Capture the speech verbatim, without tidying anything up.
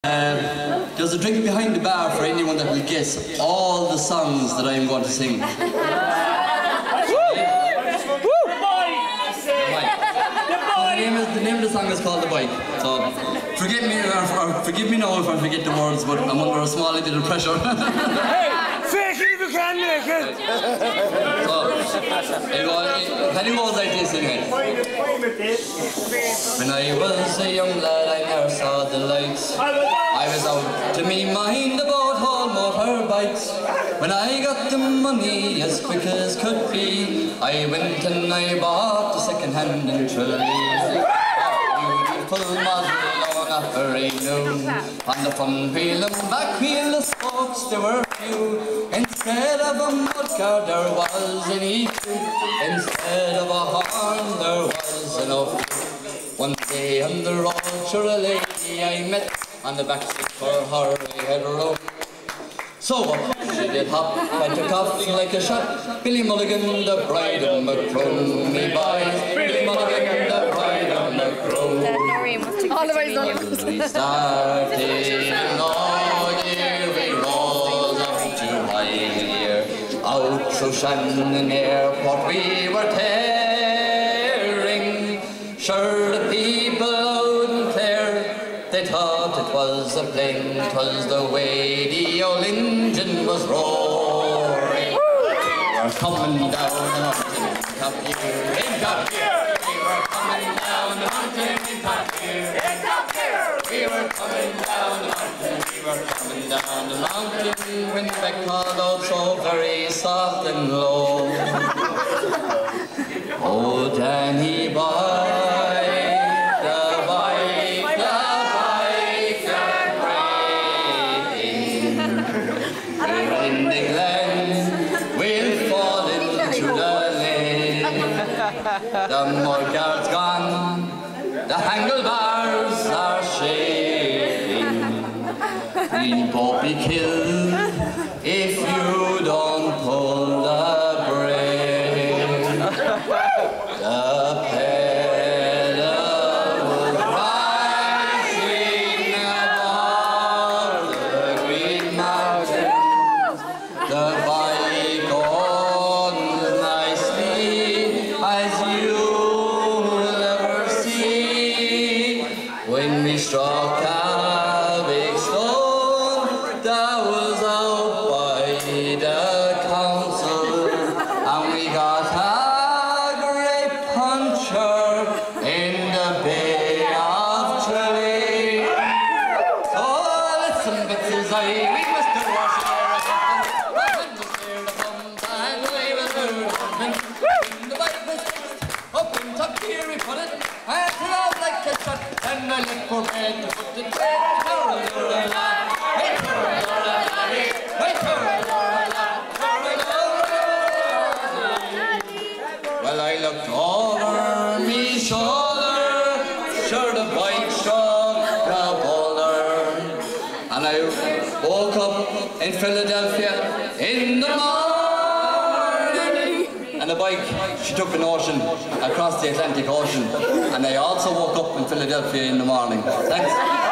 Um, there's a drink behind the bar for anyone that will guess all the songs that I'm going to sing. The name, is, the name of the song is called The Bike. So forgive me, or, or forgive me now if I forget the words, but I'm under a small bit of pressure. Hey, fake it if you can make it. So, it goes, it goes like this anyway. When I was a young lad, I never saw the lights. I was out to me mind about all motorbikes. When I got the money as quick as could be, I went and I bought a second-hand and trolley. Beautiful model on a very noon. On the front wheel and back wheel, the spokes there were few. Instead of a mudguard there was an E two. Instead of a horn there was an O. One day on the road, sure a lady I met on the back seat for her I had room. So up she did hop, I took off like a shot. Billy Mulligan, the bride of Macrone boys. Billy Mulligan, the bride of Macrone. All the way done. We started in Lord, here we rose up to high here. Out through Shannon Airport we were tearing. Sure the people out and clear, they thought it was a plane, 'twas the way the old engine was roaring. We were coming down the mountain in top gear, in top gear. We were coming down the mountain in top gear, in top gear. We were coming down the mountain, we were coming down the mountain. When Beck called out so very soft and low, oh Danny boy, the mudguard's gone, the handlebars are shaking. You'll both be killed if you don't pull the brake. The pedal was rising above the green mountains. The bike on nicely as you when we struck a big stone that was out by the council, and we got a great puncher in the Bay of Tralee. So listen, bitches, I we must have washed our hands, just hear the thumbs and we will do something. When the bike was fixed, up in top gear we put it, and it out like a shot. And I look for bed to put the train. Well, I looked over me shoulder, sure the bike struck a boulder, and I woke up in Philadelphia in the morning. And the bike, she took an ocean across the Atlantic Ocean, and I also woke up in Philadelphia in the morning. Thanks.